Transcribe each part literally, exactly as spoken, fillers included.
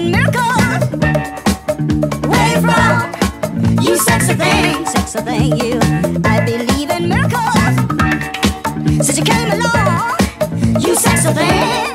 in miracles. Where you from? You sexy thing, sexy thing, you. I believe in miracles. Since you came along, you sexy thing.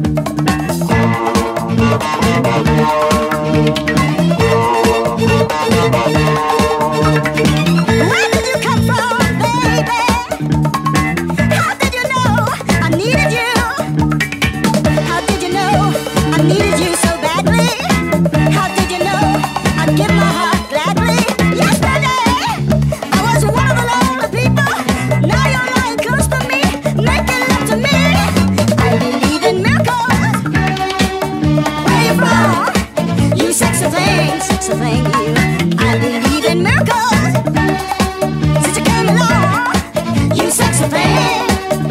Where did you come from, baby? How did you know I needed you? How did you know I needed you so badly? How did you know I'd give my heart gladly? Yesterday, I was one of the lonely people. Now you're lying close to me, making love to me. I believe in miracles. Where you from? You sexy thing, sexy thing, you. I believe in miracles. Since you came along, you sexy thing.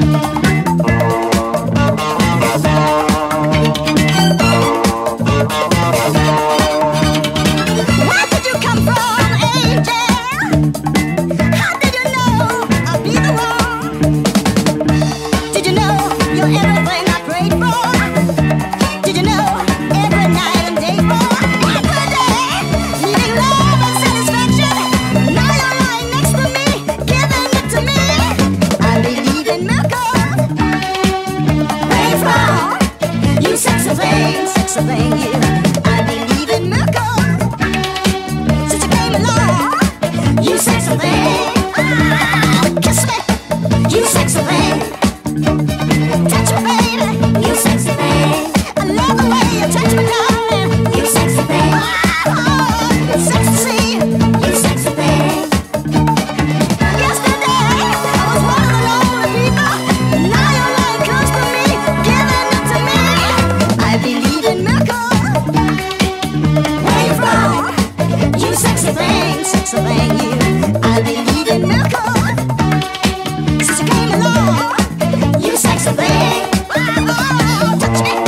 Where did you come from, angel? How did you know I'd be the one? Did you know you're everything I prayed for? Did you know every night and day for? Every day, needing love and satisfaction. Now you're lying next to me, giving it to me. I believe in miracles. Where you from? You sexy thing, sexy thing, you. I believe in miracles. Since you came along, you sexy thing. Ah, kiss me, you sexy thing. Touch me, baby, you sexy thing. I love the way you touch me, darling. You sexy thing. Oh, it's sexy to see you. You sexy thing. Yesterday, I was one of the lonely people. Now you're lying close to me, giving it to me. I believe in miracles. Where you from? You sexy thing, sexy thing, you. I believe in miracles. Since you came along, you sexy thing. Oh, touch me,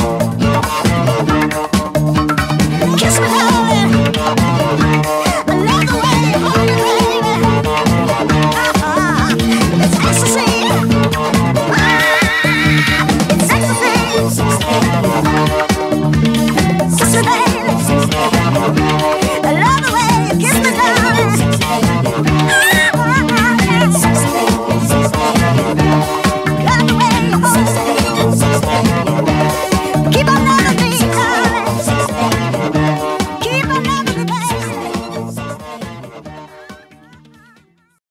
kiss me, darling. I love the way you hold me, baby. Ah, it's ecstasy. Ah, it's ecstasy, sexy thing. Sexy thing, sexy thing.